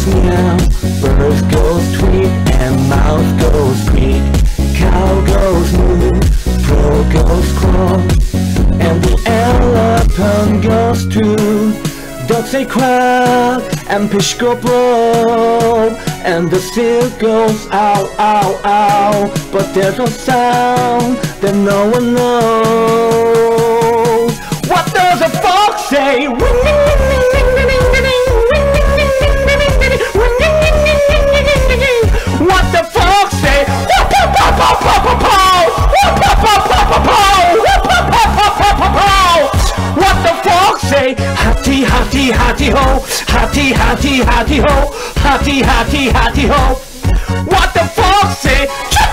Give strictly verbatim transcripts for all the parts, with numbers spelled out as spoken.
goes meow, bird goes tweet, and mouse goes squeak. Cow goes moo, crow goes quack, and the elephant goes toot. Ducks say quack, and fish go blow, and the seal goes ow, ow, ow. But there's a sound that no one knows. What does a fox say? What the fox say? What the fox say? Hatty, hatty, hatty ho, hatty, hatty, hatty ho, hatty, hatty, hatty ho. What the fox say?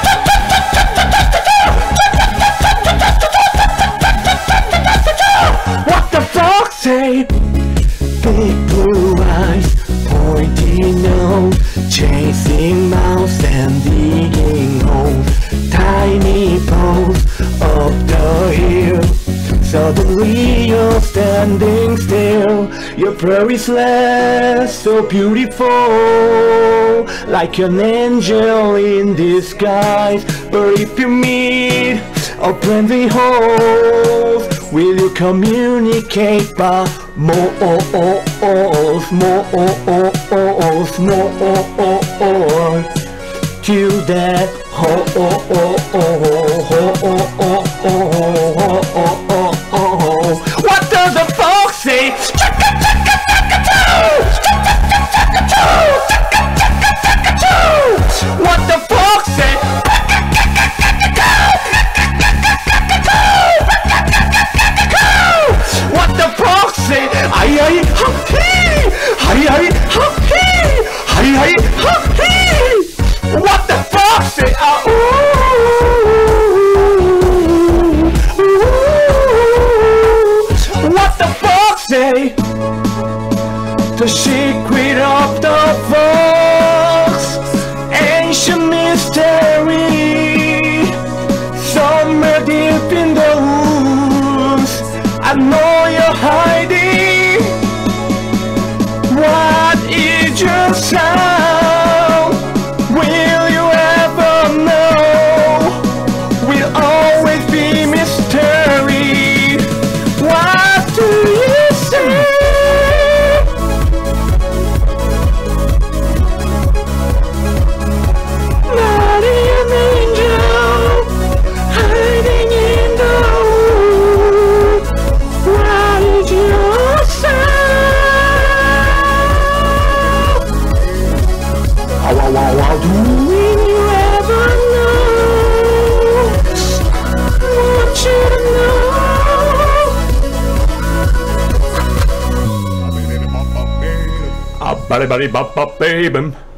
What the fox say? Big blue eyes, pointy nose, chasing mouse and digging holes. Tiny pose up the hill, suddenly you're standing still. Your prairie's less so beautiful, like an angel in disguise. But if you meet a friendly host, will you communicate by more, more, more to that ho, oh, oh, oh, oh, oh, oh, oh, oh, oh. What does a fox say? What the fox say? What the fox say? Ay ay ha hee, ay ay ha hee, ay ay ha hee. What the fox say? Ah, ooh, ooh. What the fox say? The secret of the fox, ancient mystery, somewhere deep in the woods. I know you're hiding. What is your sound? Will you ever know? Will always be mystery. What do you say? Not an angel hiding in the woods. What is your sound? Wow, wow, wow, wow, do you ever know? Want you to know. A body body bop bop baby.